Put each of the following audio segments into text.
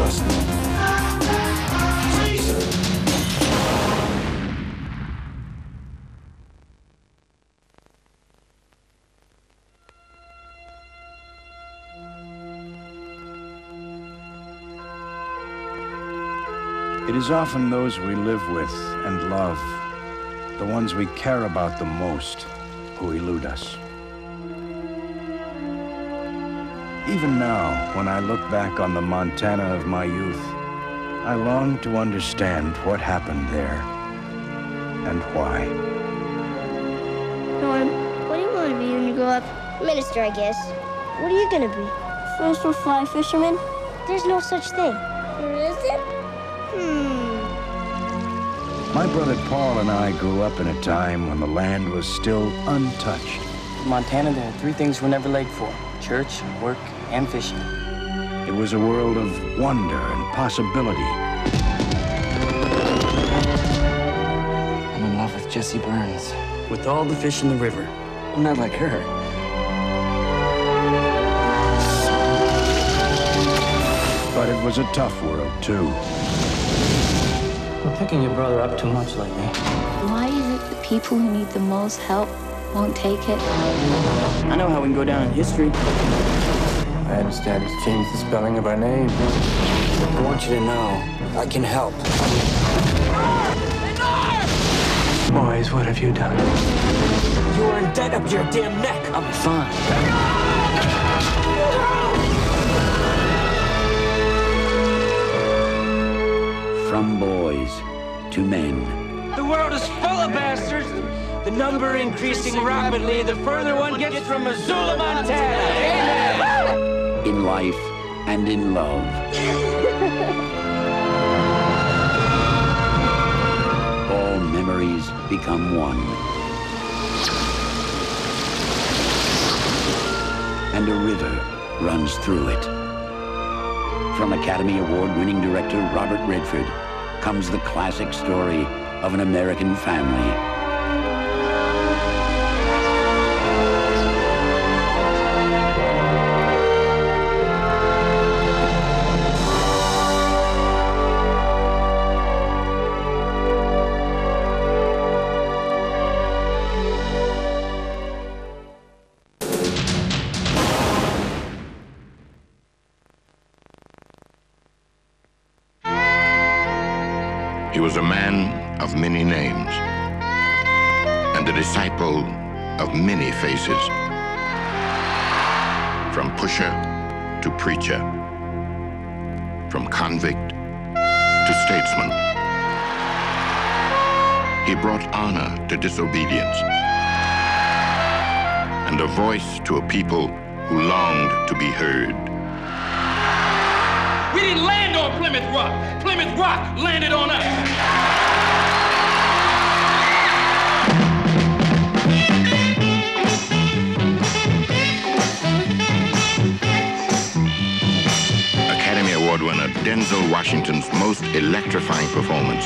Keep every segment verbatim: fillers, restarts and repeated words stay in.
trust me. It is often those we live with and love, the ones we care about the most, who elude us. Even now, when I look back on the Montana of my youth, I long to understand what happened there and why. Norm, what do you want to be when you grow up? Minister, I guess. What are you going to be? First or fly fisherman? There's no such thing. There isn't? Hmm. My brother Paul and I grew up in a time when the land was still untouched. In Montana, there are three things we're never late for: church, work, and fishing. It was a world of wonder and possibility. I'm in love with Jessie Burns. With all the fish in the river, I'm not like her. But it was a tough world, too. You're picking your brother up too much lately. Why is it the people who need the most help won't take it? I know how we can go down in history. I understand it's changed the spelling of our name. I want you to know I can help. Boys, what have you done? You are in debt up to your damn neck. I'll be fine. From boys to men. The world is full of bastards. The number increasing rapidly the further one gets from Missoula, Montana. Amen. In life and in love. All memories become one. And a river runs through it. From Academy Award-winning director Robert Redford comes the classic story of an American family. He was a man of many names and a disciple of many faces. From pusher to preacher, from convict to statesman. He brought honor to disobedience and a voice to a people who longed to be heard. We didn't land on Plymouth Rock. Plymouth Rock landed on us. Academy Award winner Denzel Washington's most electrifying performance.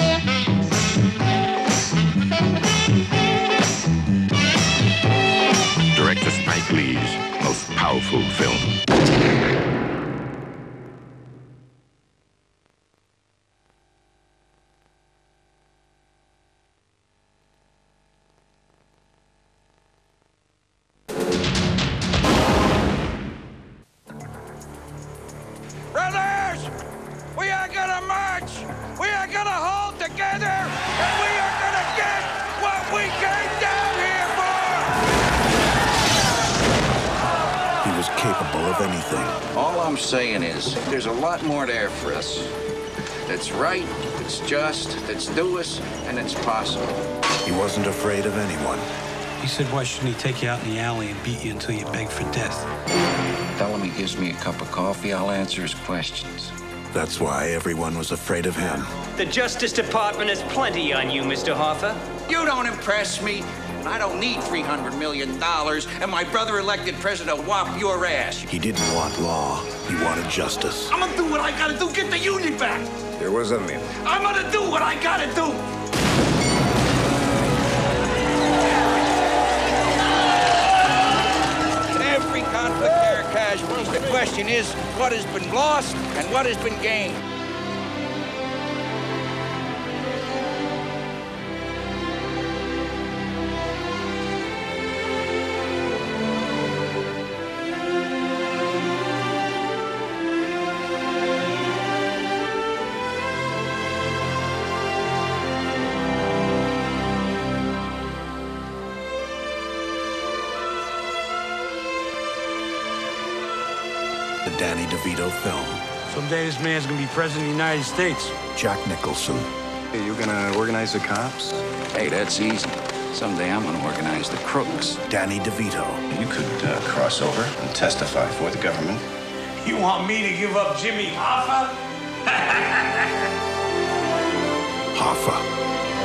Director Spike Lee's most powerful film. Brothers, we are gonna march. We are gonna hold together, and we are gonna get what we came down here for. He was capable of anything. All I'm saying is, there's a lot more there for us. It's right, it's just, it's due us, and it's possible. He wasn't afraid of anyone. He said, why shouldn't he take you out in the alley and beat you until you beg for death? Tell him he gives me a cup of coffee, I'll answer his questions. That's why everyone was afraid of him. The Justice Department has plenty on you, Mister Hoffa. You don't impress me, and I don't need three hundred million dollars, and my brother-elected president will whop your ass. He didn't want law. He wanted justice. I'm gonna do what I gotta do, get the union back. There was a myth. I'm gonna do what I gotta do. Every conflict there, Cash, wants to question is what has been lost and what has been gained. The Danny DeVito film. Someday this man's gonna be president of the United States. Jack Nicholson. Hey, you gonna organize the cops? Hey, that's easy. Someday I'm gonna organize the crooks. Danny DeVito. You could uh, cross over and testify for the government. You want me to give up Jimmy Hoffa? Hoffa.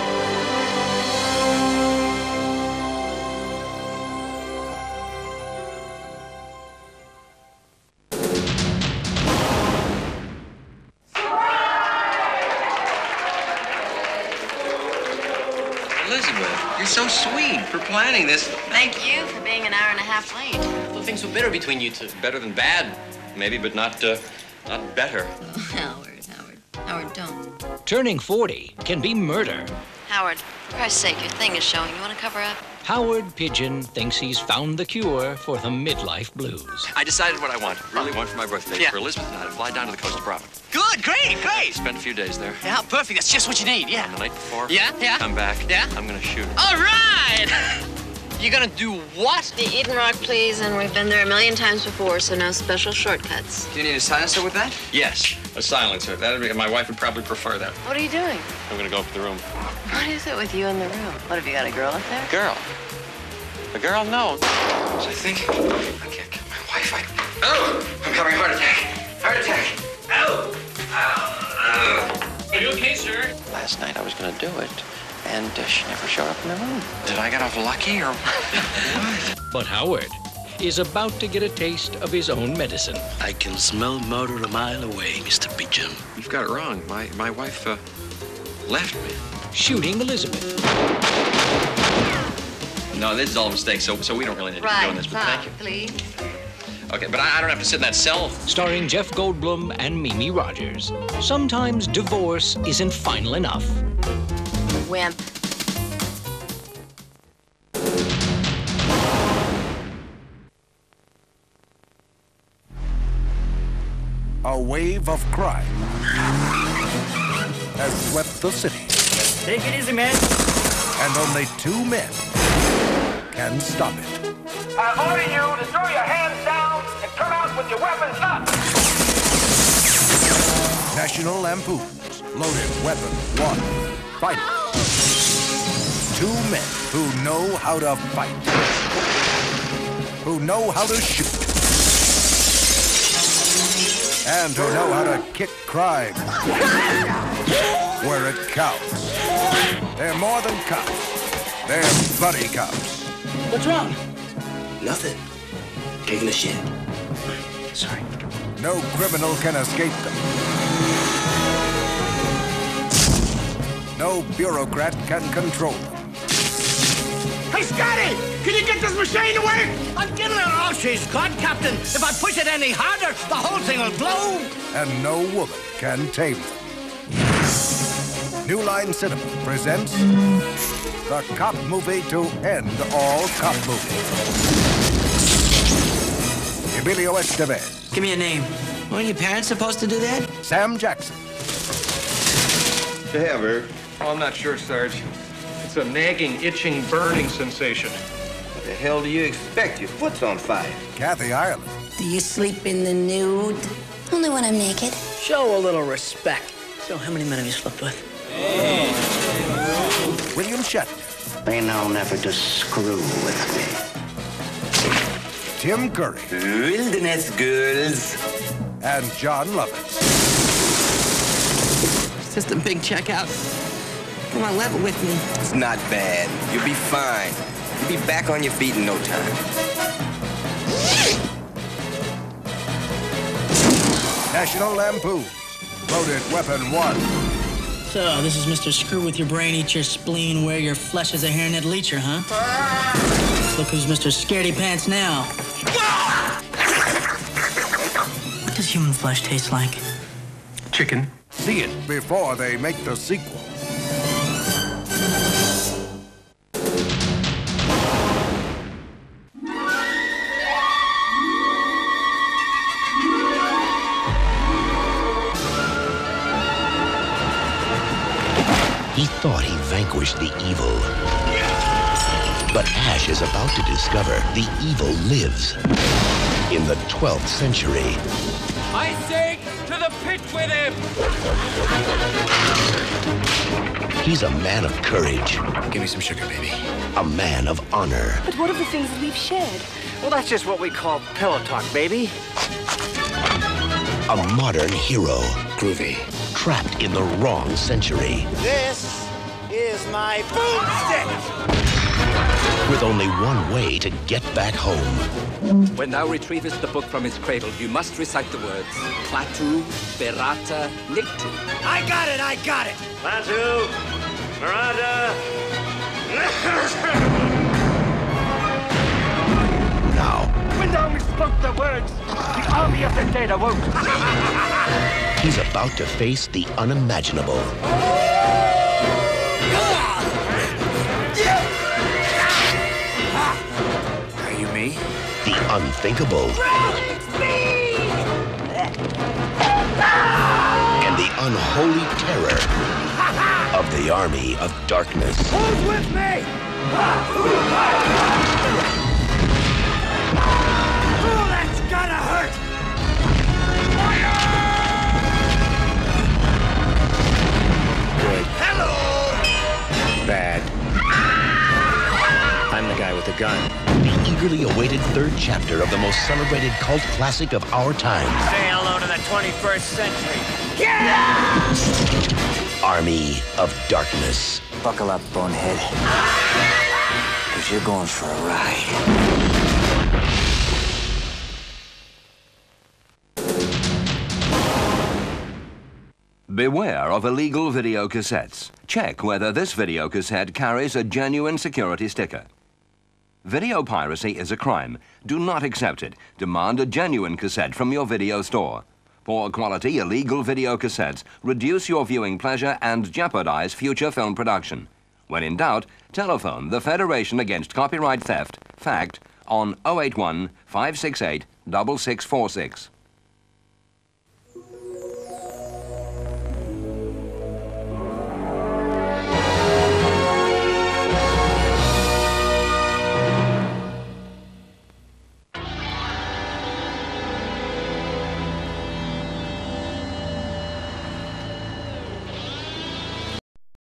Elizabeth, you're so sweet for planning this. Thank you for being an hour and a half late. Well, things were better between you two. Better than bad, maybe, but not, uh, not better. Oh, Howard, Howard, Howard, don't. Turning forty can be murder. Howard, for Christ's sake, your thing is showing. You want to cover up? Howard Pigeon thinks he's found the cure for the midlife blues. I decided what I want. Really want for my birthday. Yeah. For Elizabeth and I to fly down to the coast of Providence. Good, great, great. Spend a few days there. Yeah, perfect. That's just what you need, yeah. And the night before, Yeah, yeah. come back. Yeah. I'm gonna shoot her. All right. You're gonna do what? The Eden Rock, please, and we've been there a million times before, so no special shortcuts. Do you need a silencer with that? Yes, a silencer. That'd be, my wife would probably prefer that. What are you doing? I'm gonna go up to the room. What is it with you in the room? What, have you got a girl up there? Girl. A girl? No. So I think I can't get my wife. I... Oh! I'm having a heart attack. Heart attack. Oh! Are you okay, sir? Last night I was gonna do it, and uh, she never showed up in the room. Did I get off lucky or what? But Howard is about to get a taste of his own medicine. I can smell murder a mile away, Mister Pigeon. You've got it wrong. My my wife uh, left me. Shooting Elizabeth. No, this is all a mistake, so so we don't really need to Right, be doing this, but thank you. please. Okay, but I, I don't have to sit in that cell. Starring Jeff Goldblum and Mimi Rogers. Sometimes divorce isn't final enough. Wimp. A wave of crime has swept the city. Take it easy, man. And only two men can stop it. I order you to throw your hands down and come out with your weapons up. National Lampoon's Loaded Weapon one. Fight. Two men who know how to fight. Who know how to shoot. And who know how to kick crime where it counts. They're more than cops. They're buddy cops. What's wrong? Nothing. Taking a shit. Sorry. No criminal can escape them. No bureaucrat can control them. Hey, Scotty! Can you get this machine to work? I'm getting it off. She's caught, Captain. If I push it any harder, the whole thing will blow. And no woman can tame them. New Line Cinema presents the cop movie to end all cop movies. Emilio Estevez. Give me a name. Weren't your parents supposed to do that? Sam Jackson. Hey, Ever. Oh, I'm not sure, Sarge. It's a nagging, itching, burning sensation. What the hell do you expect? Your foot's on fire. Kathy Ireland. Do you sleep in the nude? Only when I'm naked. Show a little respect. So, how many men have you slept with? William Shatner. They know never to screw with me. Tim Curry. Wilderness girls. And John Lovitz. It's just a big checkout. Come on, level with me. It's not bad. You'll be fine. You'll be back on your feet in no time. National Lampoon's Loaded Weapon one. So, this is Mister Screw with your brain, eat your spleen, wear your flesh as a hairnet leecher, huh? Look who's Mister Scaredy Pants now. does human flesh taste like? Chicken. See it before they make the sequel. He thought he vanquished the evil. But Ash is about to discover the evil lives in the twelfth century. I say, to the pit with him! He's a man of courage. Give me some sugar, baby. A man of honor. But what of the things that we've shared? Well, that's just what we call pillow talk, baby. A modern hero. Groovy. Trapped in the wrong century. This is my boomstick! With only one way to get back home. When thou retrievest the book from its cradle, you must recite the words Klaatu, Berata, Niktu. I got it, I got it! Klaatu, Berata, Now. when thou misspoke the words, the army of the dead awoke. He's about to face the unimaginable. Are you me? The unthinkable. It's me! And the unholy terror of the army of darkness. Who's with me? Oh, that's gotta hurt! Good. Hello! Bad. I'm the guy with the gun. The eagerly awaited third chapter of the most celebrated cult classic of our time. Say hello to the twenty-first century. Yeah! Army of Darkness. Buckle up, bonehead. Because you're going for a ride. Beware of illegal video cassettes. Check whether this video cassette carries a genuine security sticker. Video piracy is a crime. Do not accept it. Demand a genuine cassette from your video store. Poor quality illegal video cassettes reduce your viewing pleasure and jeopardize future film production. When in doubt, telephone the Federation Against Copyright Theft, FACT, on oh eight one, five six eight, six six four six.